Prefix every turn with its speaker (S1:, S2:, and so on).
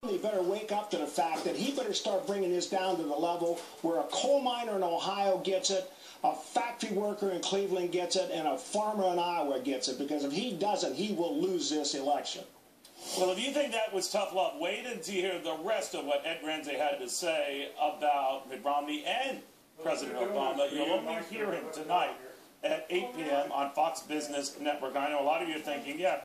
S1: He better wake up to the fact that he better start bringing this down to the level where a coal miner in Ohio gets it, a factory worker in Cleveland gets it, and a farmer in Iowa gets it. Because if he doesn't, he will lose this election.
S2: Well, if you think that was tough love, wait until you hear the rest of what Ed Renze had to say about Mitt Romney and President Obama. You'll only hear him tonight at 8 p.m. on Fox Business Network. I know a lot of you are thinking, yeah,